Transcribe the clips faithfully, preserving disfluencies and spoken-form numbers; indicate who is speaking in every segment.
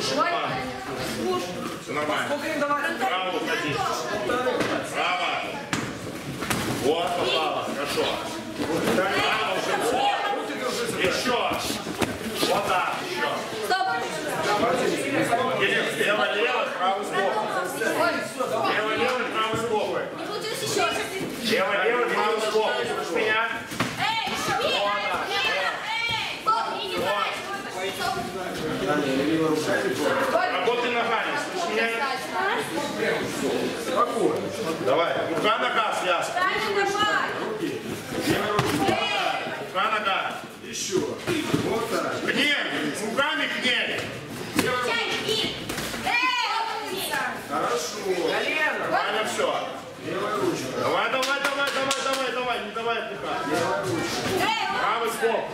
Speaker 1: Слушай, все нормально. Право уходи. Право. Вот, попало. Хорошо. Право уже. Еще. Вот так. Еще.
Speaker 2: Стоп.
Speaker 1: Лево-лево, право сбоку. Лево-лево, право сбоку. Лево-лево, право сбоку. Слышишь меня? Работай ногами, слышишь меня? Давай, рука, нога, связка. Рука, нога. Еще. Вот так. К ней, руками к ней. Хорошо. Правильно все. Давай, давай, давай, давай, давай, давай, не давай отдыхать. Правый сбоку.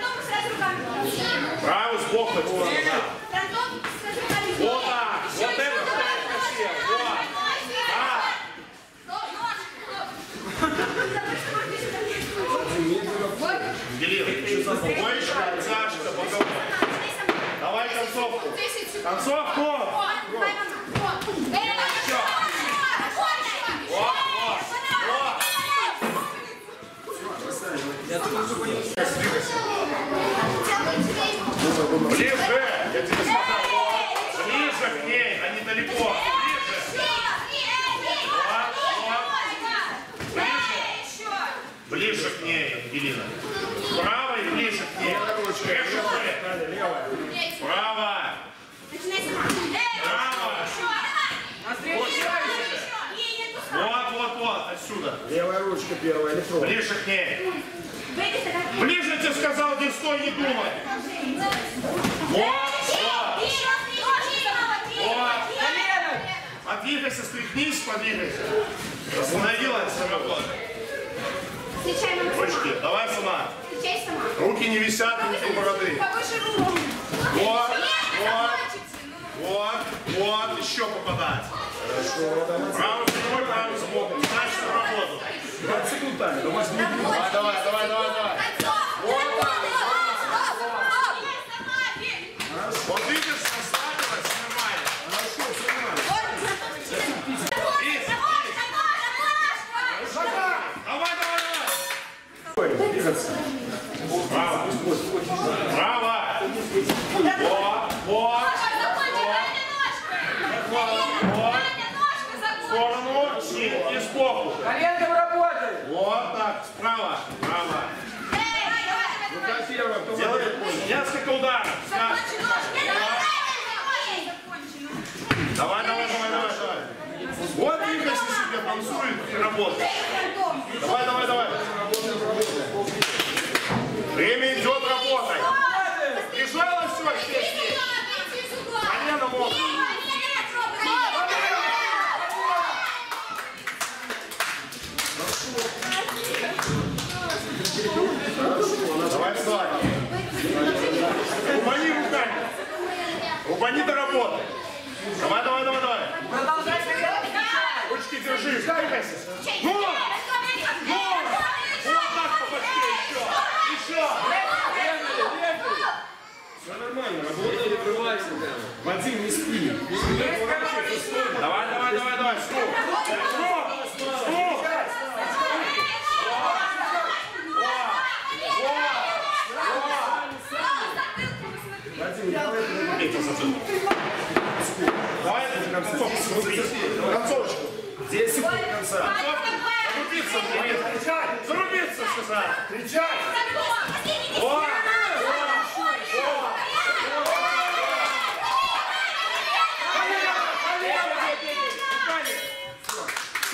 Speaker 1: Правый сбоку. Вот так. Вот так. Вот это. Вот. Делил. Больше, тяжко, боковой. Давай концовку. Концовку. Ближе, я тебе сказал. Ближе к ней, а не далеко. Ближе. Ближе. Ближе к ней, Ангелина. Право и ближе к ней. Левая. Право. Право. Вот, вот, вот, отсюда.
Speaker 3: Левая ручка первая, или правая?
Speaker 1: Ближе к ней. Ближе, тебе сказал, не стой, не думай. Вот, вот. Вот. Подвигайся, стряхнись, подвигайся. Остановилась, работа. Ручки, давай сама. Руки не висят, руки у бороды. Вот, вот, вот, вот, еще попадать.
Speaker 3: Хорошо.
Speaker 1: Правый прямой, правый сбоку. Значит, работу.
Speaker 3: двадцать секунд таймер.
Speaker 1: Давай, давай, давай, давай, давай. Вот так. Вот видишь, расслабилась, нормально.
Speaker 3: Хорошо, все нормально.
Speaker 1: Давай, давай, давай.
Speaker 3: Двигаться.
Speaker 1: Право. Право. Вот, вот. Вот. В сторону, и сбоку.
Speaker 4: Коленком работай.
Speaker 1: Вот так, справа, право.
Speaker 3: Рука первая, потом
Speaker 1: Делай несколько ударов. Давай, давай, давай, давай, давай. Вот двигайся себе, танцуй и работай. Давай, давай, давай. Время идет, работай. Лежала все, здесь. Колено мокрое. Давай, встань. Рубани руками. Рубани до работы. Давай, давай, давай, давай.
Speaker 4: Продолжай стоять.
Speaker 1: Ручки держи, двигайся. Ну! Ну! Вот так по башке, еще. Еще.
Speaker 3: все нормально. Работа, не прерывайся. Вадим, не спи.
Speaker 1: Давай, давай, давай, давай. Стоп. Стоп. Стоп. Давай концовку смотри. Концовочку.
Speaker 3: десять секунд до конца.
Speaker 1: Зарубиться, зарубиться, сказал.
Speaker 3: Кричать!
Speaker 1: Вот.